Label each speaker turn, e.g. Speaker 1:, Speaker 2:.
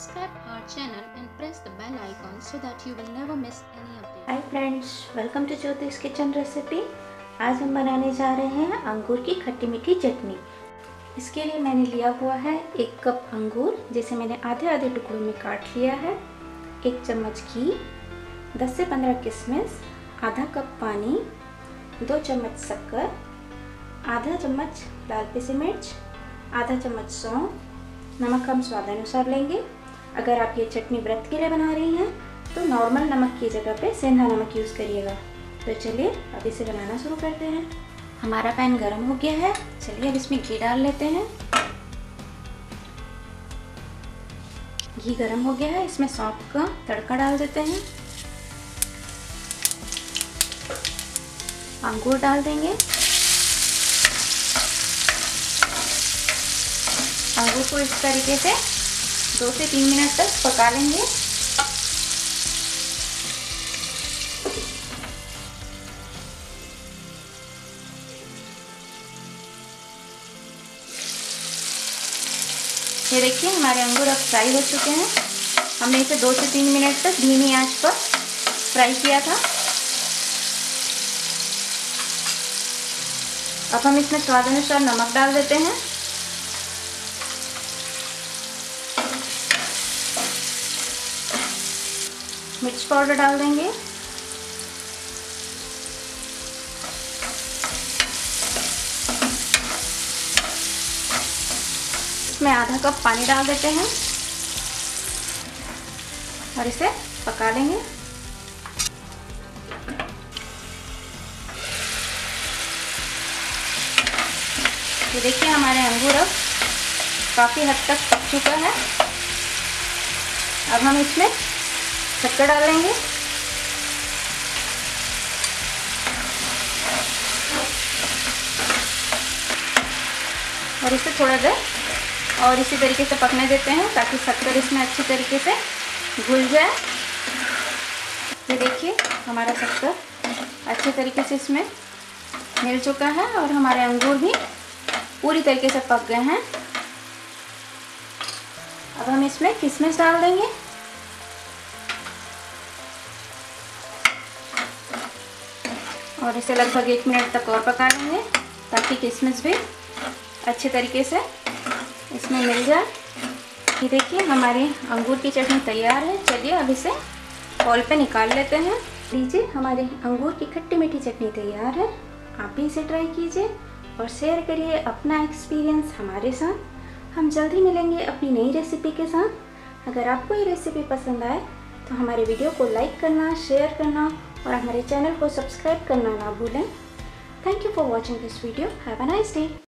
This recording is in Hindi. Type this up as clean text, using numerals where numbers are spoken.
Speaker 1: subscribe our channel and press the bell icon so that you will never miss any update.
Speaker 2: Hi friends, welcome to Jyotish kitchen recipe. आज हम बनाने जा रहे हैं अंगूर की खट्टी मीठी चटनी। इसके लिए मैंने लिया हुआ है 1 कप अंगूर, जिसे मैंने आधे आधे टुकड़ों में काट लिया है, 1 चम्मच घी, 10 से 15 किशमिश, आधा कप पानी, 2 चम्मच शक्कर, आधा चम्मच लाल पिसी मिर्च, आधा चम्मच सौंफ, नमक हम स्वाद अनुसार लेंगे। अगर आप ये चटनी व्रत के लिए बना रही हैं तो नॉर्मल नमक की जगह पे सेंधा नमक यूज़ करिएगा। तो चलिए अब इसे बनाना शुरू करते हैं। हमारा पैन गरम हो गया है, चलिए अब इसमें घी डाल लेते हैं। घी गरम हो गया है, इसमें सौंफ का तड़का डाल देते हैं। अंगूर डाल देंगे। अंगूर को इस तरीके से 2 से 3 मिनट तक पका लेंगे। ये देखिए हमारे अंगूर अब फ्राई हो चुके हैं। हमने इसे 2 से 3 मिनट तक धीमी आंच पर फ्राई किया था। अब हम इसमें स्वाद अनुसार नमक डाल देते हैं। मिर्च पाउडर डाल देंगे। इसमें आधा कप पानी डाल देते हैं और इसे पका लेंगे। ये देखिए हमारे अंगूर अब काफ़ी हद तक पक चुका है। अब हम इसमें शक्कर डाल देंगे। और इसे थोड़ा देर और इसी तरीके से पकने देते हैं ताकि शक्कर इसमें अच्छी तरीके से घुल जाए। ये देखिए हमारा शक्कर अच्छे तरीके से इसमें मिल चुका है और हमारे अंगूर भी पूरी तरीके से पक गए हैं। अब हम इसमें किशमिश डाल देंगे। और इसे लगभग 1 मिनट तक और पका लेंगे ताकि किशमिश भी अच्छे तरीके से इसमें मिल जाए। ये देखिए हमारी अंगूर की चटनी तैयार है। चलिए अब इसे बाउल पे निकाल लेते हैं। लीजिए हमारे अंगूर की खट्टी मीठी चटनी तैयार है। आप भी इसे ट्राई कीजिए और शेयर करिए अपना एक्सपीरियंस हमारे साथ। हम जल्दी मिलेंगे अपनी नई रेसिपी के साथ। अगर आपको ये रेसिपी पसंद आए तो हमारे वीडियो को लाइक करना, शेयर करना और हमारे चैनल को सब्सक्राइब करना ना भूलें। Thank you for watching this video. Have a nice day.